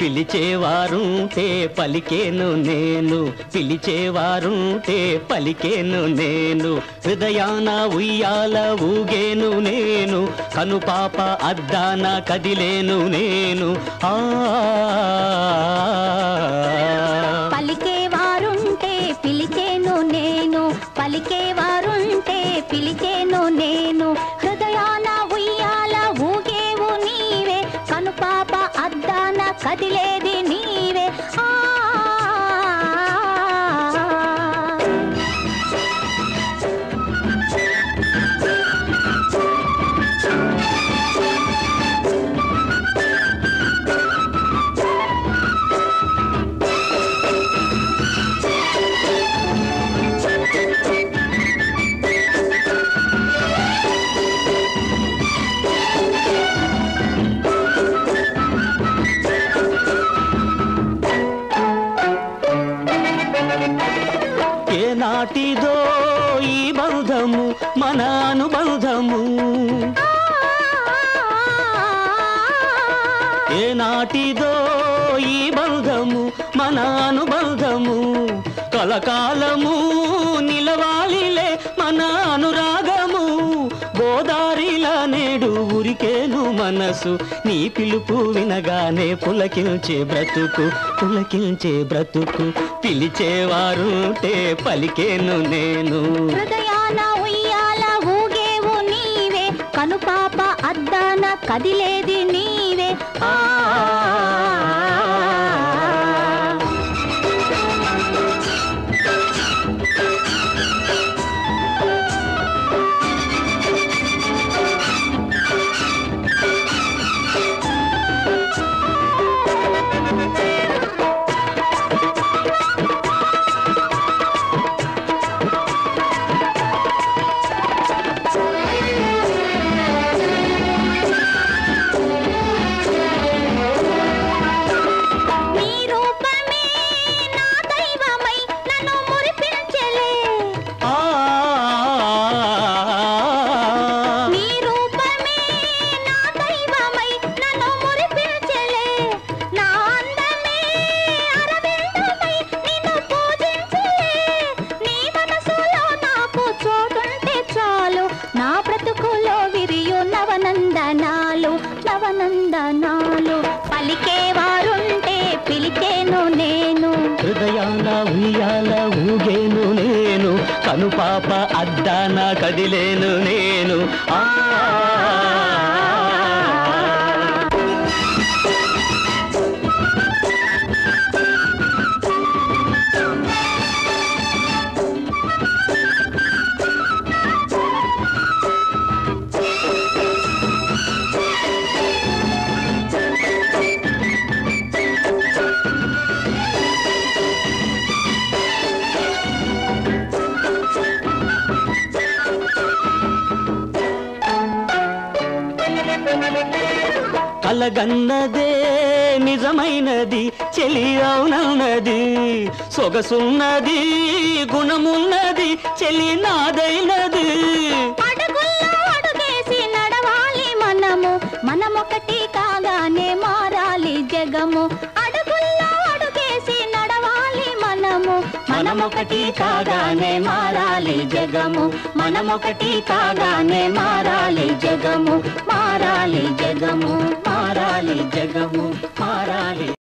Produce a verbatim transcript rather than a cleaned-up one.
పిలిచేవారుంటే పలికేను నేను, పిలిచేవారుంటే పలికేను నేను, హృదయాన ఉయ్యాల ఊగేను నేను, కనుపాప అద్దాన కదిలేను నేను. ఆ పలికేవారుంటే పిలిచేను నేను, పలికేవారుంటే పిలిచేను నేను, హృదయాన ఉయ్యాల ఊగేవు నీవే, కనుపాప అద్దాన కదిలేది నీవే. ఆ ఏనాటిదో ఈ బంధము మన అనుబంధము, ఏనాటిదో ఈ బంధము మన అనుబంధము, కలకాలము నిలవాలిలే మన అనురాగము, గోదారిల నేడు ఉరికేను మనసు, నీ పిలుపు వినగానే పులకించే బ్రతుకు, పులకించే బ్రతుకు, పిలిచేవారుంటే పలికేను నేను. హృదయాన ఉయ్యాల ఊగేవు నీవే, కనుపాప అద్దాన కదిలేది నీవే. ఆ నవనందనాలు నవనందనాలు, పలికేవారుంటే పిలిచేను నేను, హృదయాన ఉయ్యాల ఊగేను నేను, కనుపాప అద్దాన కదిలేను నేను. ఆ కలగన్నదే నిజమైనది చెలి అవునన్నది, సొగసున్నది గుణమున్నది చెలి నాదైనది, అడుగుల్లో అడుగేసి నడవాలి మనము, మనమొకటి కాగానే మారాలి జగము, అడుగుల్లో అడుగేసి నడవాలి మనము, మనమొకటి కాగానే మారాలి జగము, మనమొకటి కాగానే మారాలి జగము, మారాలి జగము, మారాలి జగము, మారాలి.